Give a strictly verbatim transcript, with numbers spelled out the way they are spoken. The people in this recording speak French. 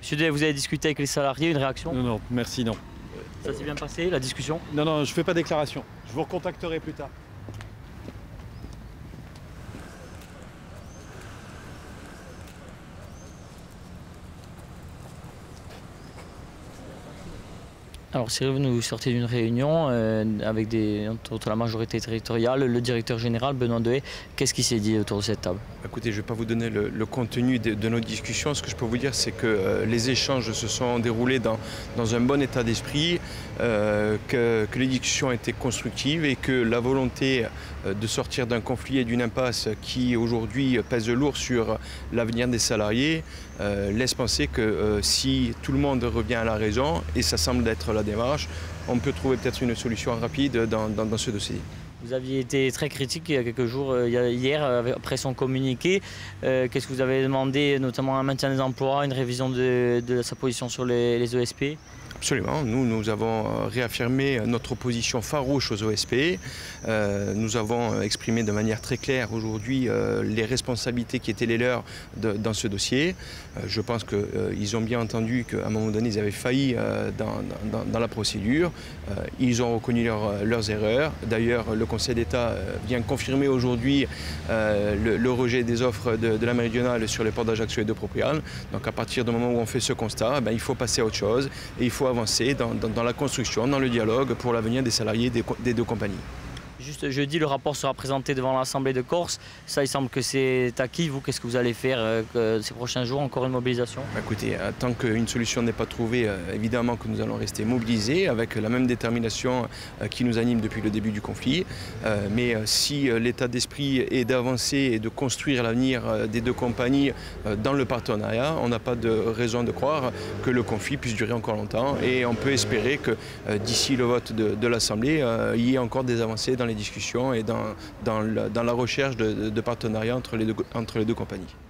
Monsieur Duet, vous avez discuté avec les salariés, une réaction? Non, non, merci, non. Ça s'est bien passé, la discussion? Non, non, je ne fais pas déclaration. Je vous recontacterai plus tard. Alors Cyril, vous nous sortez d'une réunion euh, avec des, entre autres la majorité territoriale, le directeur général Benoît Dehaye. Qu'est-ce qui s'est dit autour de cette table? Écoutez, je ne vais pas vous donner le, le contenu de, de nos discussions. Ce que je peux vous dire, c'est que euh, les échanges se sont déroulés dans, dans un bon état d'esprit, euh, que, que les discussions étaient constructives et que la volonté euh, de sortir d'un conflit et d'une impasse qui aujourd'hui pèse lourd sur l'avenir des salariés euh, laisse penser que euh, si tout le monde revient à la raison, et ça semble être la démarche, on peut trouver peut-être une solution rapide dans, dans, dans ce dossier. Vous aviez été très critique il y a quelques jours, hier, après son communiqué. Euh, Qu'est-ce que vous avez demandé, notamment un maintien des emplois, une révision de, de sa position sur les, les E S P? Absolument. Nous, nous avons réaffirmé notre opposition farouche aux O S P. Euh, nous avons exprimé de manière très claire aujourd'hui euh, les responsabilités qui étaient les leurs de, dans ce dossier. Euh, je pense qu'ils euh, ont bien entendu qu'à un moment donné, ils avaient failli euh, dans, dans, dans la procédure. Euh, ils ont reconnu leur, leurs erreurs. D'ailleurs, le Conseil d'État vient confirmer aujourd'hui euh, le, le rejet des offres de, de la méridionale sur les ports d'Ajaccio et de Propriane. Donc à partir du moment où on fait ce constat, ben, il faut passer à autre chose et il faut avancer dans, dans, dans la construction, dans le dialogue pour l'avenir des salariés des, des deux compagnies. Juste jeudi, le rapport sera présenté devant l'Assemblée de Corse. Ça, il semble que c'est acquis. Vous, qu'est-ce que vous allez faire euh, ces prochains jours? Encore une mobilisation? Écoutez, tant qu'une solution n'est pas trouvée, euh, évidemment que nous allons rester mobilisés avec la même détermination euh, qui nous anime depuis le début du conflit. Euh, mais euh, si euh, l'état d'esprit est d'avancer et de construire l'avenir euh, des deux compagnies euh, dans le partenariat, on n'a pas de raison de croire que le conflit puisse durer encore longtemps. Et on peut espérer que euh, d'ici le vote de, de l'Assemblée, euh, il y ait encore des avancées dans les discussions et dans, dans, la, dans la recherche de, de partenariat entre les deux, entre les deux compagnies.